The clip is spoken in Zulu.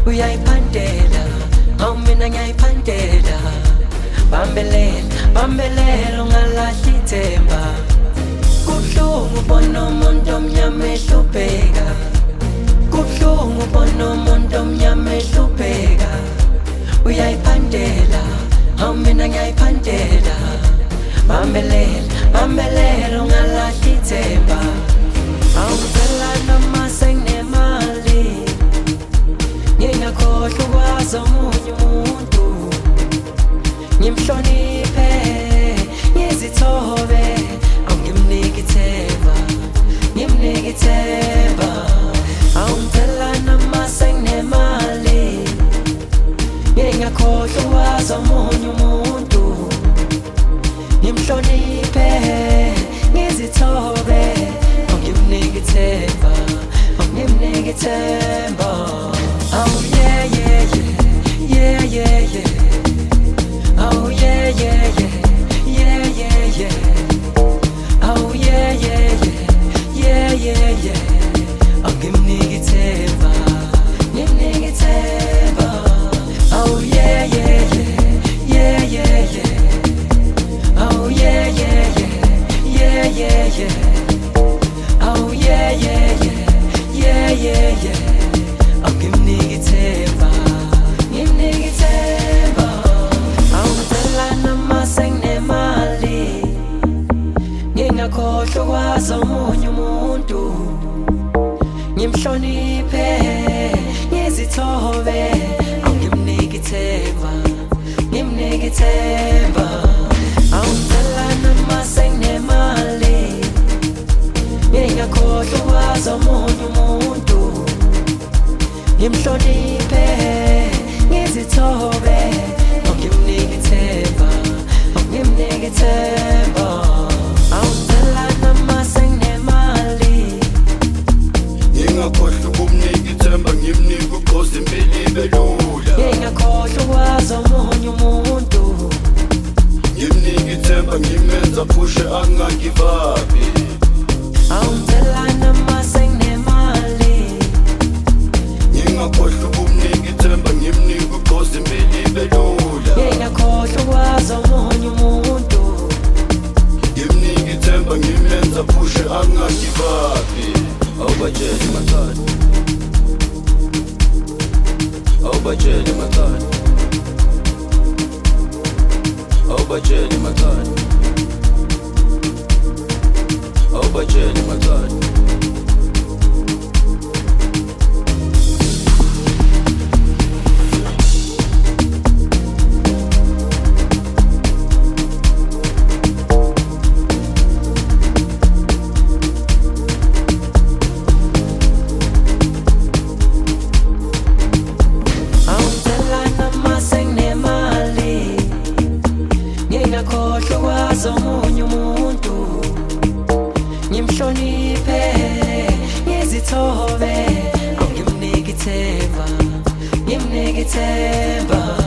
uyayiphandela awumina ngiyayiphandela bambelela ungalahli ithemba kubuhlungu ubona umuntu omnyama ehlupheka kubuhlungu ubona umuntu omnyama ehlupheka uyayiphandela awumina ngiyayiphandela bambelela ungalahli ithemba awucela noma senginemali ngingakhohlwa ukwazi omunye umuntu ngimhloniphe ngizithobe awungimnike ithemba awungicela noma senginemali ngingakhohlwa ukwazi omunye umuntu ngimhloniphe ngizithobe awungimnike ithemba oh yeah yeah yeah yeah yeah oh yeah yeah yeah yeah yeah yeah oh yeah yeah yeah yeah yeah awungimnike ithemba oh yeah yeah yeah yeah yeah oh yeah yeah yeah yeah yeah oh yeah yeah yeah yeah yeah awungimnike ithemba awungicela noma senginemali ngingakhohlwa ukwazi omunye umuntu ngimhloniphe ngizithobe awungimnike ithemba awungicela noma senginemali ngingakhohlwa ukwazi omunye umuntu ngimhloniphe ngizithobe awungimnike ithemba awungicela noma senginemali ngingakhohlwa ukumnika ithemba ngimnike ugqozi impilo ibe lula ngingakhohlwa ukwazi omunye umuntu ngimnike ithemba ngimenza phushe angagivapi awungicela noma senginemali ngingakhohlwa ukumnika ithemba ngimnike ugqozi impilo ibe lula ngingakhohlwa ukwazi omunye umuntu ngimnike ithemba ngimenza phushe angagivapi awubatsheli makhanda awubatsheli makhanda awubatsheli makhanda awubatsheli makhanda ngingakhohlwa ukwazi omunye umuntu ngimhloniphe ngizithobe awungimnike ithemba